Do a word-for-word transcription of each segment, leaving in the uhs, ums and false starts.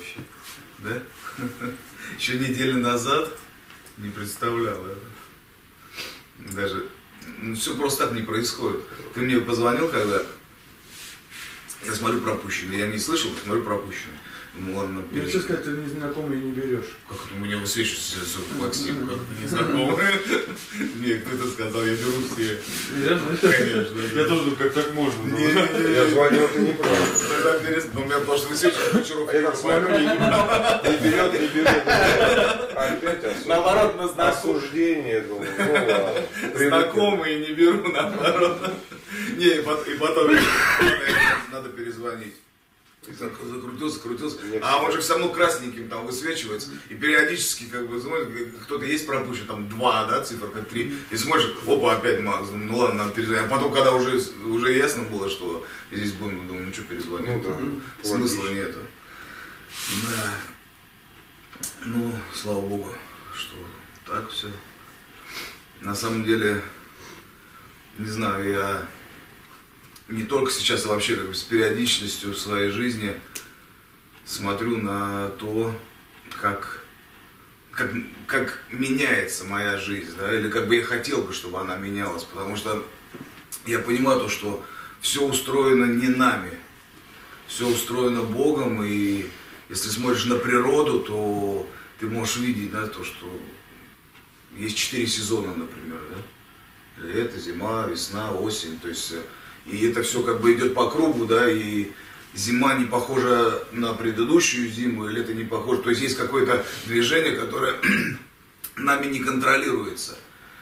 вообще. Да? Еще неделю назад не представлял это. Даже, ну, все просто так не происходит. Ты мне позвонил, когда я смотрю пропущенный. Я не слышал, смотрю пропущенный. Ну ладно, ну, что сказать, ты незнакомый не берешь. Как это у меня высвечивается Максим, как это незнакомый? Нет, кто это сказал, я беру все. Конечно. Я тоже, как так можно. Я звонил, ты не прав. Это интересно, но у меня просто высвечивается Кучеров. Я так смотрю, не берет, не берет. Опять наоборот, на осуждение, думаю, ну ладно. Знакомые не беру, наоборот. Не, и потом надо перезвонить. Закрутился, закрутился, а он же все равно красненьким там высвечивается, и периодически, как бы, кто-то есть пропущен, там два, да, цифр, как три, и смотришь, опа, опять Макс, ну ладно, надо перезвонить, а потом, когда уже, уже ясно было, что здесь будем, думаю, ну что перезвонить, ну, да, смысла нету. Да, ну, слава богу, что так все. На самом деле, не знаю, я не только сейчас, а вообще как бы с периодичностью в своей жизни смотрю на то, как, как, как меняется моя жизнь, да, или как бы я хотел бы, чтобы она менялась, потому что я понимаю то, что все устроено не нами, все устроено Богом, и если смотришь на природу, то ты можешь видеть, да, то, что есть четыре сезона, например, да, лето, зима, весна, осень, то есть и это все как бы идет по кругу, да, и зима не похожа на предыдущую зиму, и лето не похоже. То есть есть какое-то движение, которое нами не контролируется.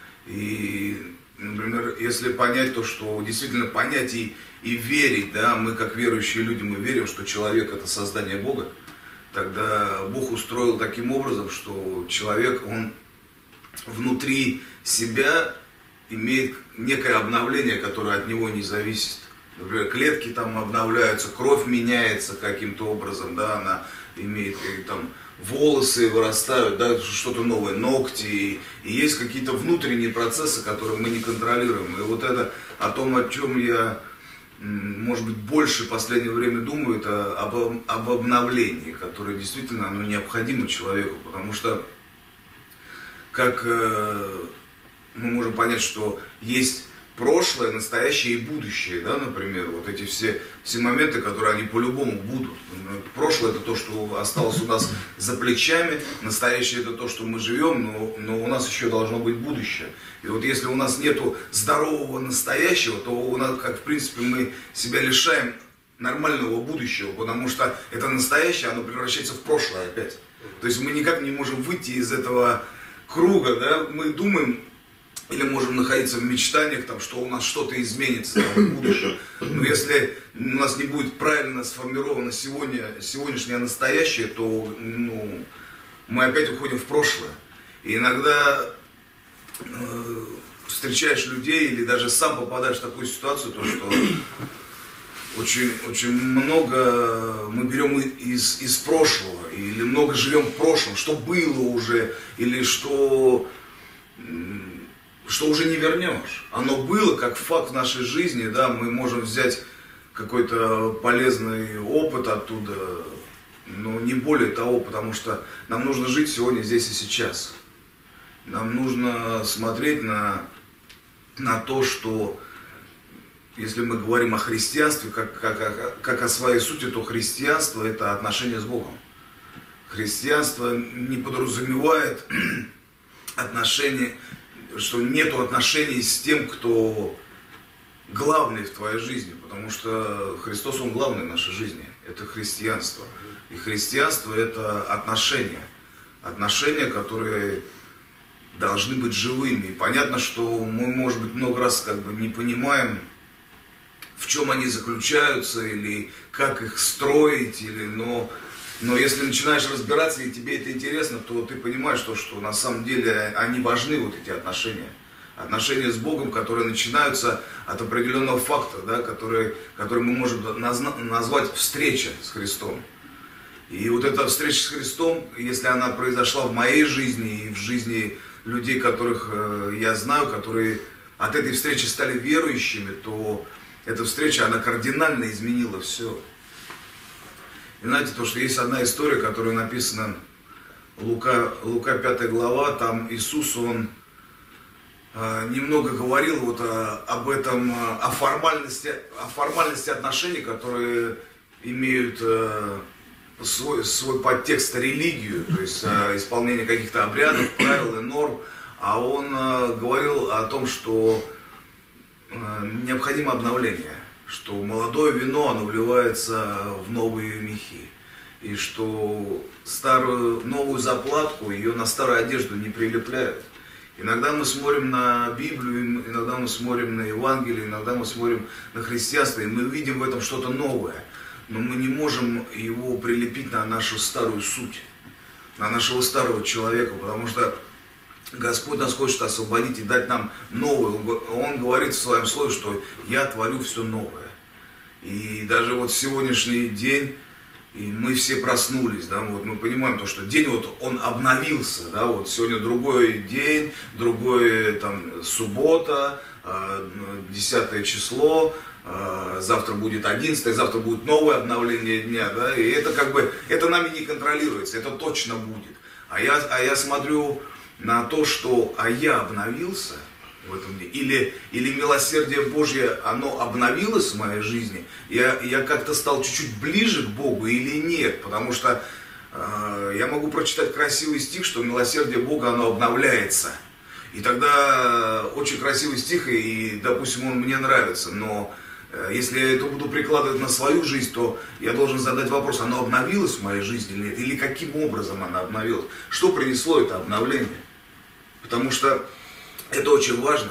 И, например, если понять то, что действительно понять и, и верить, да, мы как верующие люди, мы верим, что человек это создание Бога, тогда Бог устроил таким образом, что человек, он внутри себя имеет некое обновление, которое от него не зависит. Например, клетки там обновляются, кровь меняется каким-то образом, да, она имеет, и, там, волосы вырастают, да, что-то новое, ногти, и, и есть какие-то внутренние процессы, которые мы не контролируем. И вот это о том, о чем я, может быть, больше в последнее время думаю, это об, об обновлении, которое действительно оно необходимо человеку, потому что как мы можем понять, что есть прошлое, настоящее и будущее, да, например, вот эти все, все моменты, которые они по-любому будут. Прошлое это то, что осталось у нас за плечами, настоящее это то, что мы живем, но, но у нас еще должно быть будущее. И вот если у нас нету здорового настоящего, то у нас, как в принципе, мы себя лишаем нормального будущего, потому что это настоящее, оно превращается в прошлое опять. То есть мы никак не можем выйти из этого круга, да, мы думаем, или можем находиться в мечтаниях, там, что у нас что-то изменится там, в будущем. Но если у нас не будет правильно сформировано сегодня, сегодняшнее настоящее, то ну, мы опять уходим в прошлое. И иногда э, встречаешь людей или даже сам попадаешь в такую ситуацию, то, что очень, очень много мы берем из, из прошлого, или много живем в прошлом, что было уже, или что... что уже не вернешь. Оно было как факт в нашей жизни, да, мы можем взять какой-то полезный опыт оттуда, но не более того, потому что нам нужно жить сегодня, здесь и сейчас. Нам нужно смотреть на, на то, что если мы говорим о христианстве, как, как, как о своей сути, то христианство это отношение с Богом. Христианство не подразумевает отношения, что нету отношений с тем, кто главный в твоей жизни, потому что Христос, Он главный в нашей жизни, это христианство. И христианство это отношения, отношения, которые должны быть живыми. И понятно, что мы, может быть, много раз как бы не понимаем, в чем они заключаются, или как их строить, или, но, но если начинаешь разбираться, и тебе это интересно, то ты понимаешь, что, что на самом деле они важны, вот эти отношения. Отношения с Богом, которые начинаются от определенного факта, да, который, который мы можем назвать встреча с Христом. И вот эта встреча с Христом, если она произошла в моей жизни и в жизни людей, которых я знаю, которые от этой встречи стали верующими, то эта встреча, она кардинально изменила все. И знаете, то, что есть одна история, которая написана Лука, Лука пятая глава, там Иисус, он э, немного говорил вот о, об этом, о формальности, о формальности отношений, которые имеют э, свой, свой подтекст религию, то есть э, исполнение каких-то обрядов, правил и норм, а он э, говорил о том, что э, необходимо обновление, что молодое вино, оно вливается в новые мехи, и что старую, новую заплатку, ее на старую одежду не прилепляют. Иногда мы смотрим на Библию, иногда мы смотрим на Евангелие, иногда мы смотрим на христианство, и мы видим в этом что-то новое, но мы не можем его прилепить на нашу старую суть, на нашего старого человека, потому что Господь нас хочет освободить и дать нам новое. Он говорит в своем слове, что я творю все новое. И даже вот сегодняшний день, и мы все проснулись, да, вот мы понимаем то, что день вот он обновился, да, вот сегодня другой день, другое там суббота, десятое число, завтра будет одиннадцатое, завтра будет новое обновление дня, да, и это как бы, это нами не контролируется, это точно будет. А я, а я смотрю на то, что а я обновился в этом дне, или, или милосердие Божье, оно обновилось в моей жизни, я, я как-то стал чуть-чуть ближе к Богу или нет, потому что э, я могу прочитать красивый стих, что милосердие Бога, оно обновляется, и тогда очень красивый стих, и, допустим, он мне нравится, но э, если я это буду прикладывать на свою жизнь, то я должен задать вопрос, оно обновилось в моей жизни или нет, или каким образом оно обновилось, что принесло это обновление, потому что это очень важно.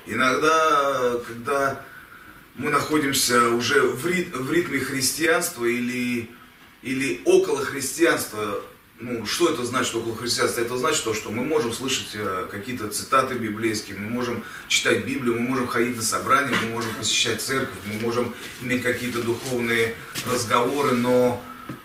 Иногда, когда мы находимся уже в, рит, в ритме христианства или, или около христианства, ну, что это значит около христианства? Это значит то, что мы можем слышать какие-то цитаты библейские, мы можем читать Библию, мы можем ходить на собрания, мы можем посещать церковь, мы можем иметь какие-то духовные разговоры, но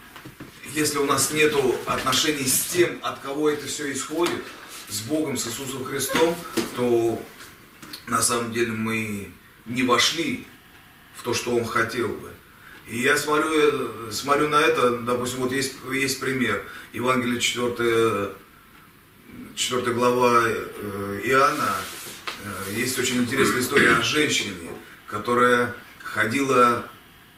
если у нас нет отношений с тем, от кого это все исходит, с Богом, с Иисусом Христом, то на самом деле мы не вошли в то, что Он хотел бы. И я смотрю, смотрю на это, допустим, вот есть, есть пример. Евангелие четвёртая, четвёртая глава Иоанна, есть очень интересная история о женщине, которая ходила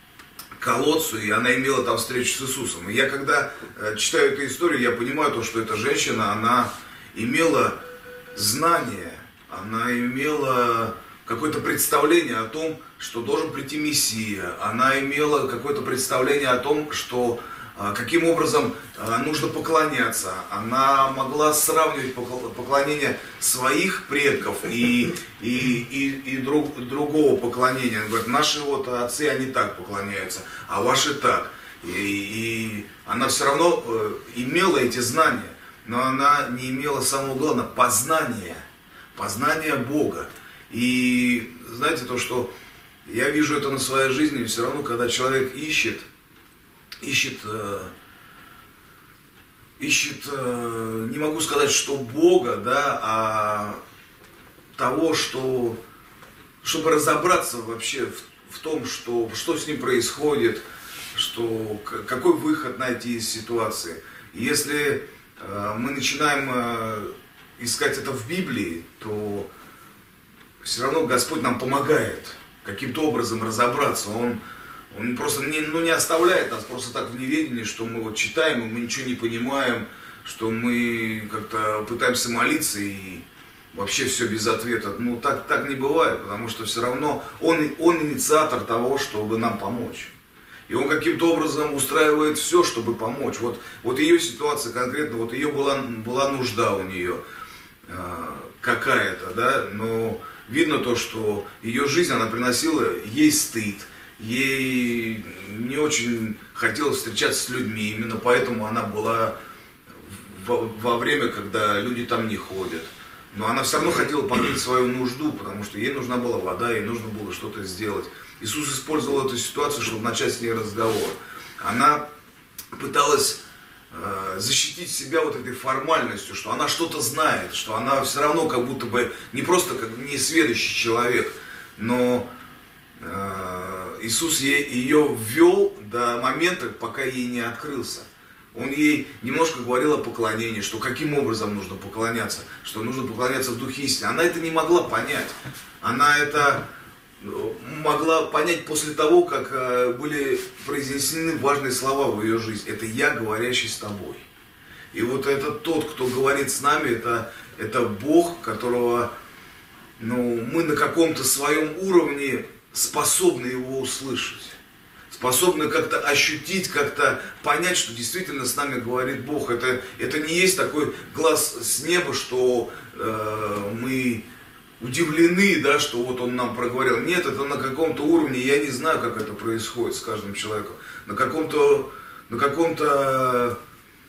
к колодцу, и она имела там встречу с Иисусом. И я когда читаю эту историю, я понимаю то, что эта женщина, она имела знание, она имела какое-то представление о том, что должен прийти Мессия, она имела какое-то представление о том, что каким образом нужно поклоняться, она могла сравнивать поклонение своих предков и, и, и, и друг, другого поклонения. Она говорит, наши вот отцы, они так поклоняются, а ваши так. И, и она все равно имела эти знания, но она не имела самого главного познания, познания Бога. И знаете то, что я вижу это на своей жизни, все равно, когда человек ищет, ищет, э, ищет, э, не могу сказать, что Бога, да, а того, что, чтобы разобраться вообще в, в том, что, что с ним происходит, что, какой выход найти из ситуации. Если мы начинаем искать это в Библии, то все равно Господь нам помогает каким-то образом разобраться. Он, он просто не, ну, не оставляет нас просто так в неведении, что мы вот читаем, и мы ничего не понимаем, что мы как-то пытаемся молиться и вообще все без ответа. Ну так, так не бывает, потому что все равно он, он инициатор того, чтобы нам помочь. И он каким-то образом устраивает все, чтобы помочь. Вот, вот ее ситуация конкретно, вот ее была, была нужда у нее э, какая-то, да, но видно то, что ее жизнь, она приносила ей стыд, ей не очень хотелось встречаться с людьми, именно поэтому она была во, во время, когда люди там не ходят. Но она все равно хотела покрыть свою нужду, потому что ей нужна была вода, ей нужно было что-то сделать. Иисус использовал эту ситуацию, чтобы начать с ней разговор. Она пыталась э, защитить себя вот этой формальностью, что она что-то знает, что она все равно как будто бы не просто как несведущий человек, но э, Иисус ей, ее ввел до момента, пока ей не открылся. Он ей немножко говорил о поклонении, что каким образом нужно поклоняться, что нужно поклоняться в духе истины. Она это не могла понять. Она это могла понять после того, как были произнесены важные слова в ее жизни. Это «Я, говорящий с тобой». И вот это тот, кто говорит с нами, это, это Бог, которого ну, мы на каком-то своем уровне способны его услышать. Способны как-то ощутить, как-то понять, что действительно с нами говорит Бог. Это, это не есть такой глаз с неба, что э, мы удивлены, да, что вот он нам проговорил. Нет, это на каком-то уровне, я не знаю, как это происходит с каждым человеком. На каком-то, на каком-то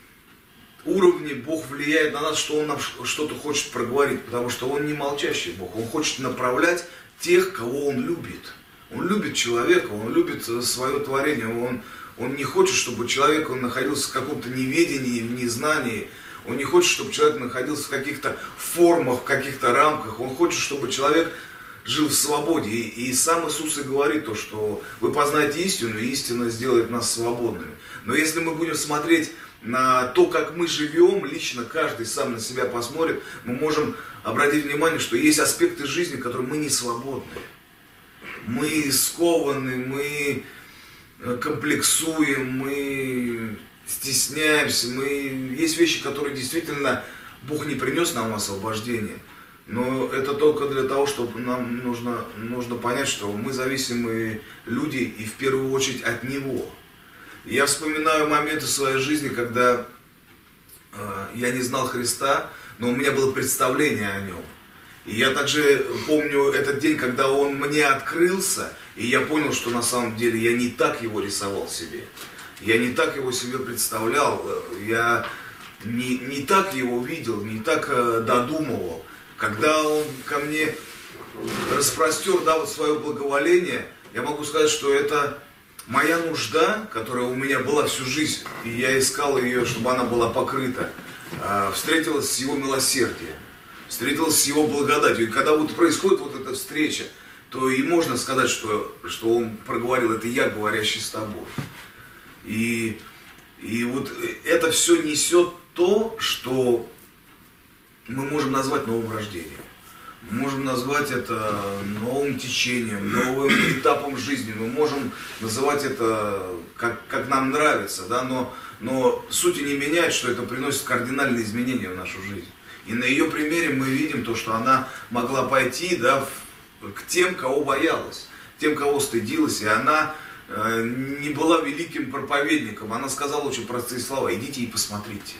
уровне Бог влияет на нас, что Он нам что-то хочет проговорить, потому что Он не молчащий Бог. Он хочет направлять тех, кого Он любит. Он любит человека, он любит свое творение, он, он не хочет, чтобы человек он находился в каком-то неведении, в незнании, он не хочет, чтобы человек находился в каких-то формах, в каких-то рамках, он хочет, чтобы человек жил в свободе. И, и сам Иисус и говорит то, что вы познаете истину, и истина сделает нас свободными. Но если мы будем смотреть на то, как мы живем, лично каждый сам на себя посмотрит, мы можем обратить внимание, что есть аспекты жизни, в которых мы не свободны. Мы скованы, мы комплексуем, мы стесняемся, мы... Есть вещи, которые действительно Бог не принес нам освобождение. Но это только для того, чтобы нам нужно, нужно понять, что мы зависимые люди и в первую очередь от Него. Я вспоминаю моменты в своей жизни, когда э, я не знал Христа, но у меня было представление о Нем. И я также помню этот день, когда Он мне открылся, и я понял, что на самом деле я не так Его рисовал себе. Я не так Его себе представлял, я не, не так Его видел, не так э, додумывал. Когда Он ко мне распростер, да, вот свое благоволение, я могу сказать, что это моя нужда, которая у меня была всю жизнь, и я искал ее, чтобы она была покрыта, э, встретилась с Его милосердием. Встретилась с Его благодатью. И когда вот происходит вот эта встреча, то и можно сказать, что, что Он проговорил, это я, говорящий с тобой. И, и вот это все несет то, что мы можем назвать новым рождением. Мы можем назвать это новым течением, новым этапом жизни. Мы можем называть это как, как нам нравится, да? но, но суть не меняет, что это приносит кардинальные изменения в нашу жизнь. И на ее примере мы видим то, что она могла пойти, да, в, к тем, кого боялась, тем, кого стыдилась. И она э, не была великим проповедником. Она сказала очень простые слова: идите и посмотрите.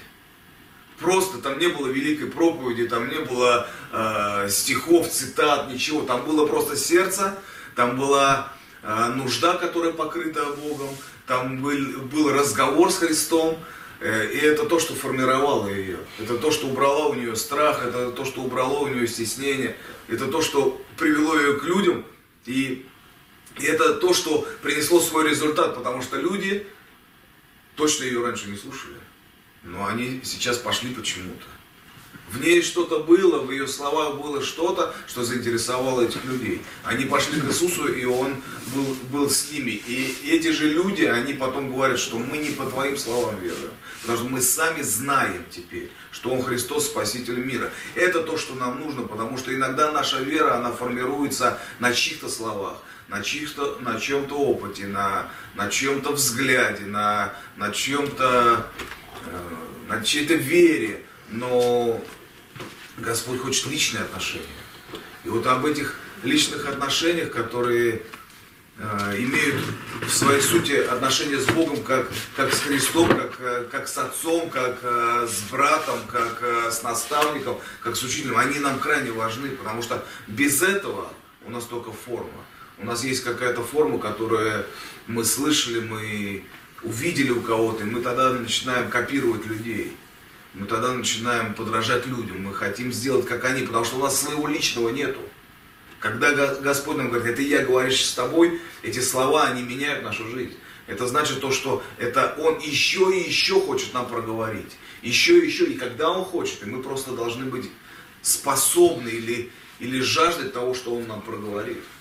Просто там не было великой проповеди, там не было э, стихов, цитат, ничего. Там было просто сердце, там была э, нужда, которая покрыта Богом, там был, был разговор с Христом. И это то, что формировало ее. Это то, что убрало у нее страх, это то, что убрало у нее стеснение. Это то, что привело ее к людям. И, и это то, что принесло свой результат. Потому что люди точно ее раньше не слушали. Но они сейчас пошли почему-то. В ней что-то было, в ее словах было что-то, что заинтересовало этих людей. Они пошли к Иисусу, и Он был, был с ними. И эти же люди, они потом говорят, что мы не по Твоим словам веруем. Потому что мы сами знаем теперь, что Он Христос, Спаситель мира. Это то, что нам нужно, потому что иногда наша вера, она формируется на чьих-то словах, на, чьих-то, на чьем-то опыте, на, на чьем-то взгляде, на, на чьем-то, э, на чьей-то вере. Но Господь хочет личные отношения. И вот об этих личных отношениях, которые э, имеют в своей сути отношения с Богом, как, как с Христом, как, как с Отцом, как э, с братом, как э, с наставником, как с учителем, они нам крайне важны, потому что без этого у нас только форма. У нас есть какая-то форма, которую мы слышали, мы увидели у кого-то, и мы тогда начинаем копировать людей. Мы тогда начинаем подражать людям, мы хотим сделать как они, потому что у нас своего личного нету. Когда Господь нам говорит, это я, говорящий с тобой, эти слова, они меняют нашу жизнь. Это значит то, что это Он еще и еще хочет нам проговорить. Еще и еще, и когда Он хочет, и мы просто должны быть способны или, или жаждать того, что Он нам проговорит.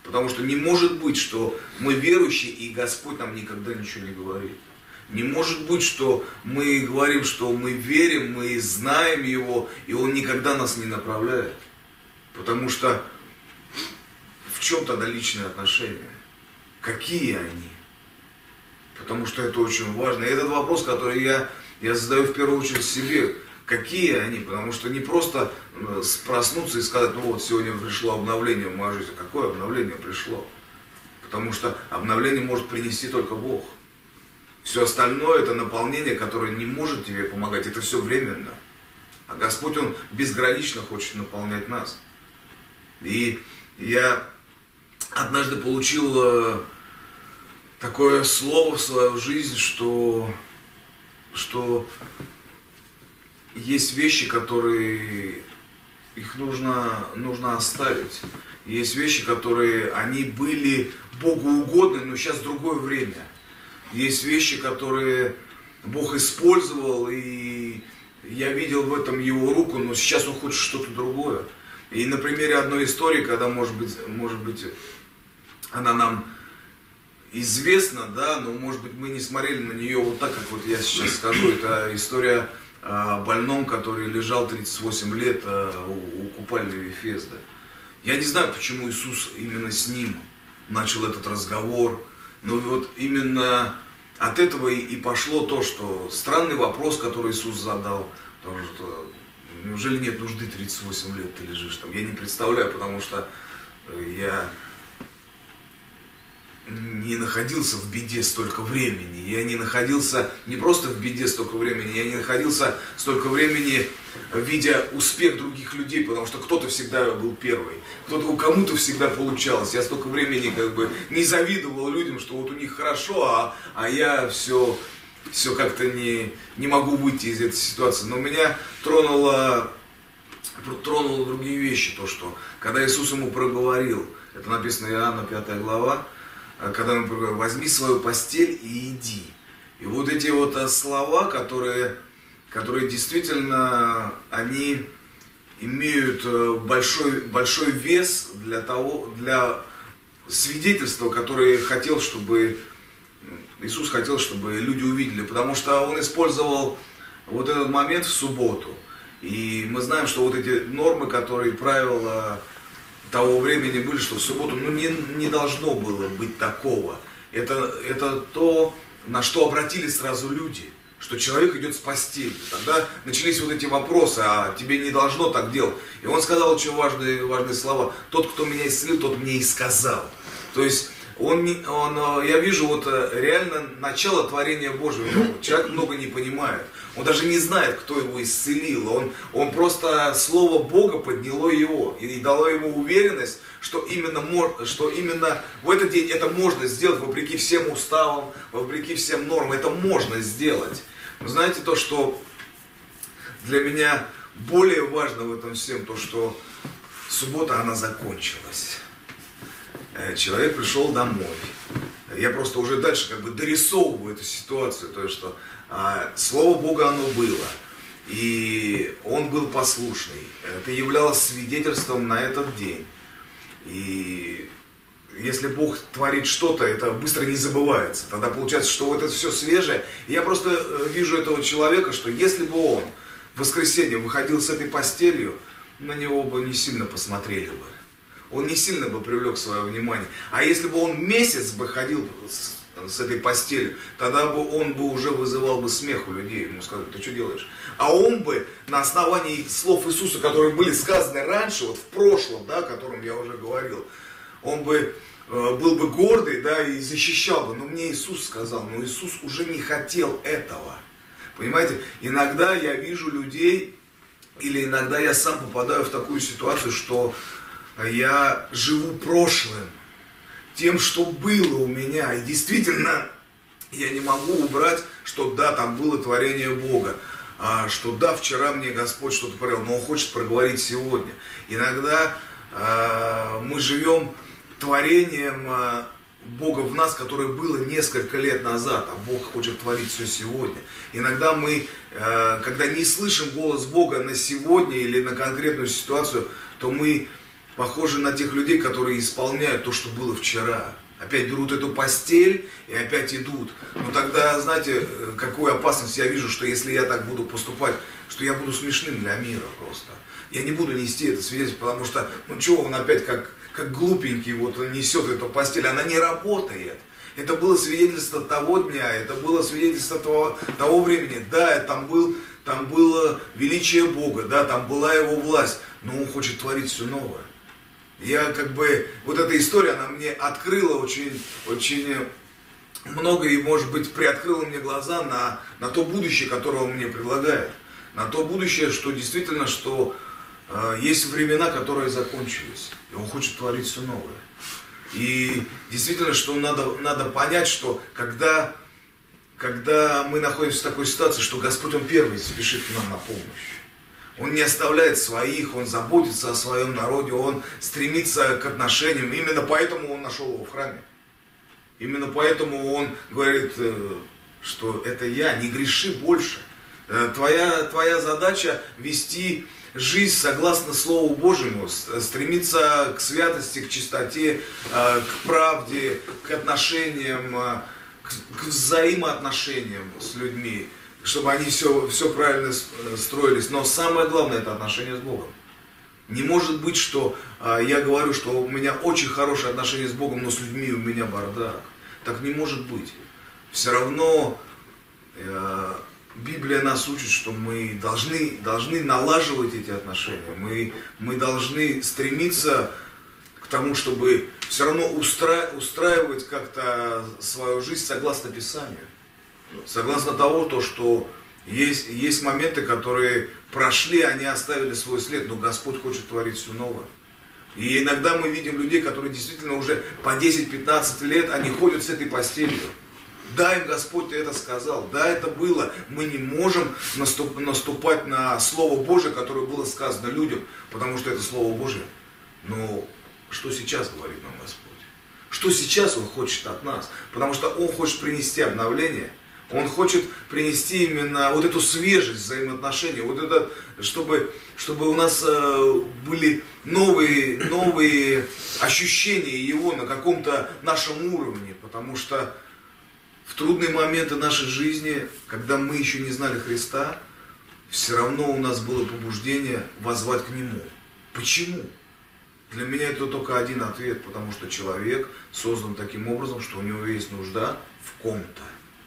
Потому что не может быть, что мы верующие, и Господь нам никогда ничего не говорит. Не может быть, что мы говорим, что мы верим, мы знаем Его, и Он никогда нас не направляет. Потому что в чем тогда личные отношения? Какие они? Потому что это очень важно. И этот вопрос, который я, я задаю в первую очередь себе, какие они? Потому что не просто проснуться и сказать, ну вот сегодня пришло обновление в мою жизнь. Какое обновление пришло? Потому что обновление может принести только Бог. Все остальное это наполнение, которое не может тебе помогать. Это все временно. А Господь, Он безгранично хочет наполнять нас. И я однажды получил такое слово в свою жизнь, что, что есть вещи, которые их нужно, нужно оставить. Есть вещи, которые они были Богу угодны, но сейчас другое время. Есть вещи, которые Бог использовал, и я видел в этом Его руку, но сейчас Он хочет что-то другое. И на примере одной истории, когда, может быть, может быть, она нам известна, да, но, может быть, мы не смотрели на нее вот так, как вот я сейчас скажу. Это история о больном, который лежал тридцать восемь лет у купальни Вифезда. Я не знаю, почему Иисус именно с ним начал этот разговор, но вот именно от этого и пошло то, что странный вопрос, который Иисус задал, потому что неужели нет нужды тридцать восемь лет ты лежишь там? Я не представляю, потому что я не находился в беде столько времени. Я не находился не просто в беде столько времени, я не находился столько времени, видя успех других людей, потому что кто-то всегда был первый, кто-то у кому-то всегда получалось. Я столько времени как бы не завидовал людям, что вот у них хорошо, а, а я все, все как-то не, не могу выйти из этой ситуации. Но меня тронуло, тронуло другие вещи, то, что когда Иисус ему проговорил, это написано Иоанна пятая глава, когда он говорит, возьми свою постель и иди. И вот эти вот слова, которые, которые действительно, они имеют большой, большой вес для того, для свидетельства, которое хотел, чтобы, Иисус хотел, чтобы люди увидели. Потому что Он использовал вот этот момент в субботу. И мы знаем, что вот эти нормы, которые, правила того времени были, что в субботу ну, не, не должно было быть такого. Это, это то, на что обратились сразу люди, что человек идет с постели. Тогда начались вот эти вопросы, а тебе не должно так делать. И он сказал очень важные, важные слова. Тот, кто меня исцелил, тот мне и сказал. То есть он, он, я вижу вот реально начало творения Божьего. Человек много не понимает. Он даже не знает, кто его исцелил. Он, он просто слово Бога подняло его и дало ему уверенность, что именно, что именно в этот день это можно сделать, вопреки всем уставам, вопреки всем нормам. Это можно сделать. Но знаете то, что для меня более важно в этом всем, то, что суббота, она закончилась. Человек пришел домой. Я просто уже дальше как бы дорисовываю эту ситуацию, то, что а, Слово Бога оно было. И он был послушный. Это являлось свидетельством на этот день. И если Бог творит что-то, это быстро не забывается. Тогда получается, что вот это все свежее. И я просто вижу этого человека, что если бы он в воскресенье выходил с этой постелью, на него бы не сильно посмотрели бы. Он не сильно бы привлек свое внимание. А если бы он месяц бы ходил с, с этой постелью, тогда бы он бы уже вызывал бы смех у людей. Ему сказали, ты что делаешь? А он бы на основании слов Иисуса, которые были сказаны раньше, вот в прошлом, да, о котором я уже говорил, он бы э, был бы гордый, да, и защищал бы. Но мне Иисус сказал, но Иисус уже не хотел этого. Понимаете, иногда я вижу людей, или иногда я сам попадаю в такую ситуацию, что я живу прошлым, тем, что было у меня. И действительно, я не могу убрать, что да, там было творение Бога, а, что да, вчера мне Господь что-то говорил, но Он хочет проговорить сегодня. Иногда а, мы живем творением а, Бога в нас, которое было несколько лет назад, а Бог хочет творить все сегодня. Иногда мы, а, когда не слышим голос Бога на сегодня или на конкретную ситуацию, то мы похожи на тех людей, которые исполняют то, что было вчера. Опять берут эту постель и опять идут. Но тогда, знаете, какую опасность я вижу, что если я так буду поступать, что я буду смешным для мира просто. Я не буду нести это свидетельство, потому что, ну что, он опять как, как глупенький вот несет эту постель, она не работает. Это было свидетельство того дня, это было свидетельство того, того времени. Да, там, был, там было величие Бога, да, там была его власть, но он хочет творить все новое. Я как бы, вот эта история, она мне открыла очень, очень много и, может быть, приоткрыла мне глаза на, на то будущее, которое он мне предлагает. На то будущее, что действительно, что э, есть времена, которые закончились, и он хочет творить все новое. И действительно, что надо, надо понять, что когда, когда мы находимся в такой ситуации, что Господь, Он первый спешит к нам на помощь. Он не оставляет своих, Он заботится о своем народе, Он стремится к отношениям. Именно поэтому Он нашел его в храме. Именно поэтому Он говорит, что это я, не греши больше. Твоя, твоя задача вести жизнь согласно Слову Божьему, стремиться к святости, к чистоте, к правде, к отношениям, к взаимоотношениям с людьми, чтобы они все, все правильно строились. Но самое главное — это отношения с Богом. Не может быть, что я говорю, что у меня очень хорошие отношения с Богом, но с людьми у меня бардак. Так не может быть. Все равно Библия нас учит, что мы должны, должны налаживать эти отношения. Мы, мы должны стремиться к тому, чтобы все равно устра, устраивать как-то свою жизнь согласно Писанию. Согласно того, то, что есть, есть моменты, которые прошли, они оставили свой след, но Господь хочет творить все новое. И иногда мы видим людей, которые действительно уже по десять-пятнадцать лет, они ходят с этой постелью. Да, им Господь это сказал, да, это было. Мы не можем наступ, наступать на Слово Божие, которое было сказано людям, потому что это Слово Божие. Но что сейчас говорит нам Господь? Что сейчас Он хочет от нас? Потому что Он хочет принести обновление. Он хочет принести именно вот эту свежесть взаимоотношений, вот это, чтобы, чтобы у нас э, были новые, новые ощущения Его на каком-то нашем уровне, потому что в трудные моменты нашей жизни, когда мы еще не знали Христа, все равно у нас было побуждение воззвать к Нему. Почему? Для меня это только один ответ, потому что человек создан таким образом, что у него есть нужда в ком-то.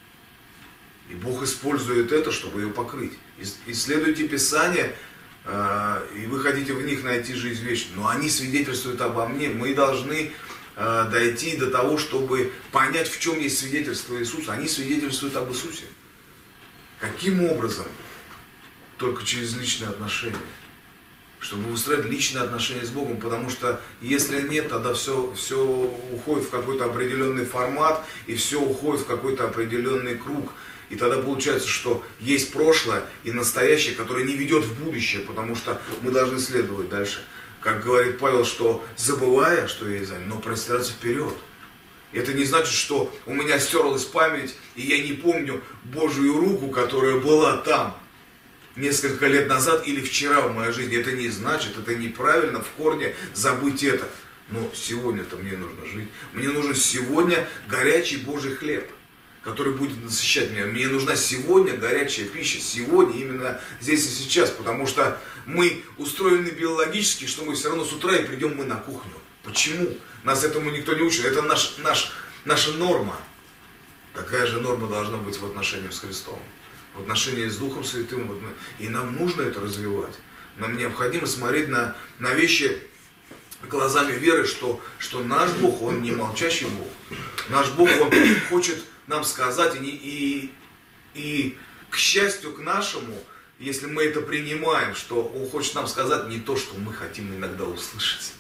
И Бог использует это, чтобы ее покрыть. Исследуйте Писание, и вы хотите в них найти жизнь вечную. Но они свидетельствуют обо мне. Мы должны дойти до того, чтобы понять, в чем есть свидетельство Иисуса. Они свидетельствуют об Иисусе. Каким образом? Только через личные отношения. Чтобы выстраивать личные отношения с Богом, потому что если нет, тогда все, все уходит в какой-то определенный формат, и все уходит в какой-то определенный круг. И тогда получается, что есть прошлое и настоящее, которое не ведет в будущее, потому что мы должны следовать дальше. Как говорит Павел, что забывая, что я за ним, но простираться вперед. Это не значит, что у меня стерлась память, и я не помню Божью руку, которая была там несколько лет назад или вчера в моей жизни. Это не значит, это неправильно в корне забыть это. Но сегодня-то мне нужно жить. Мне нужен сегодня горячий Божий хлеб, который будет насыщать меня. Мне нужна сегодня горячая пища, сегодня, именно здесь и сейчас, потому что мы устроены биологически, что мы все равно с утра и придем мы на кухню. Почему? Нас этому никто не учит. Это наш, наш, наша норма. Такая же норма должна быть в отношении с Христом, в отношении с Духом Святым. И нам нужно это развивать. Нам необходимо смотреть на, на вещи глазами веры, что, что наш Бог, Он не молчащий Бог. Наш Бог, Он хочет нам сказать, и, и, и к счастью, к нашему, если мы это принимаем, что Он хочет нам сказать не то, что мы хотим иногда услышать.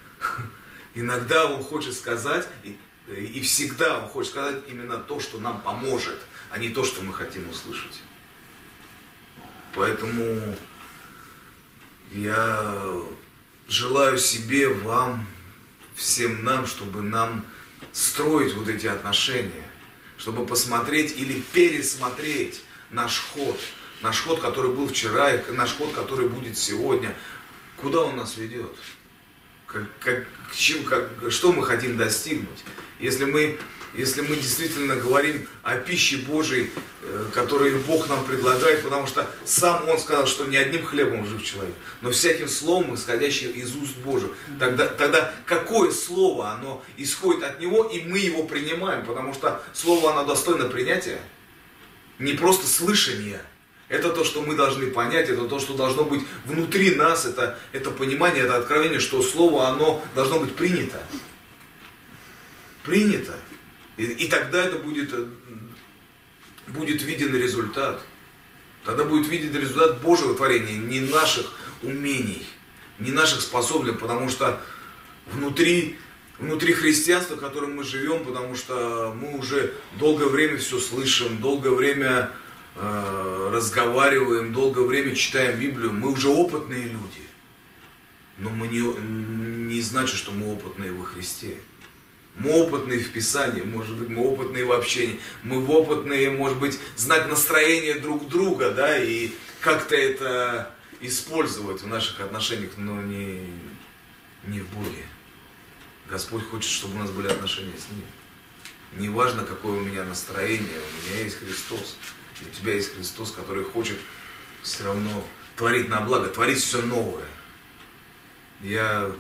Иногда Он хочет сказать, и, и всегда Он хочет сказать именно то, что нам поможет, а не то, что мы хотим услышать. Поэтому я желаю себе, вам, всем нам, чтобы нам строить вот эти отношения, чтобы посмотреть или пересмотреть наш ход, наш ход, который был вчера, и наш ход, который будет сегодня. Куда он нас ведет? как, как, чем, как, что мы хотим достигнуть. Если мы, если мы действительно говорим о пище Божией, которую Бог нам предлагает, потому что сам Он сказал, что не одним хлебом жив человек, но всяким словом, исходящим из уст Божьих. Тогда, тогда какое слово, оно исходит от Него, и мы его принимаем, потому что слово, оно достойно принятия, не просто слышание. Это то, что мы должны понять, это то, что должно быть внутри нас, это, это понимание, это откровение, что слово, оно должно быть принято. Принято. И, и тогда это будет, будет виден результат. Тогда будет виден результат Божьего творения, не наших умений, не наших способностей, потому что внутри, внутри христианства, в котором мы живем, потому что мы уже долгое время все слышим, долгое время э, разговариваем, долгое время читаем Библию, мы уже опытные люди. Но мы не, не значит, что мы опытные во Христе. Мы опытные в Писании, может быть, мы опытные в общении, мы опытные, может быть, знать настроение друг друга, да, и как-то это использовать в наших отношениях, но не, не в Боге. Господь хочет, чтобы у нас были отношения с Ним. Не важно, какое у меня настроение, у меня есть Христос. И у тебя есть Христос, который хочет все равно творить на благо, творить все новое. Я...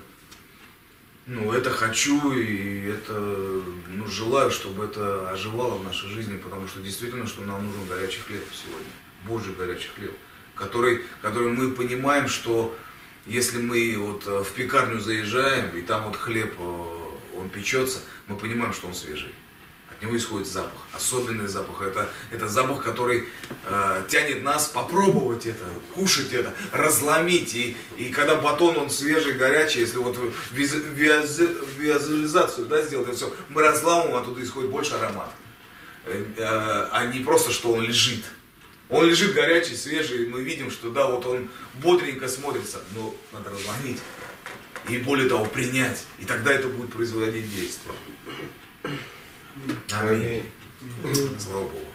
Ну, это хочу и это, ну, желаю, чтобы это оживало в нашей жизни, потому что действительно, что нам нужен горячий хлеб сегодня, Божий горячий хлеб, который, который мы понимаем, что если мы вот в пекарню заезжаем, и там вот хлеб, он печется, мы понимаем, что он свежий. От него исходит запах, особенный запах. Это, это запах, который э, тянет нас попробовать это, кушать это, разломить. И, и когда батон, он свежий, горячий, если вот виз, виз, визуализацию, да, сделать это все, мы разламываем, оттуда исходит больше аромат. Э, э, а не просто, что он лежит. Он лежит горячий, свежий, и мы видим, что да, вот он бодренько смотрится, но надо разломить. И более того, принять. И тогда это будет производить действие. Аминь. Слава Богу.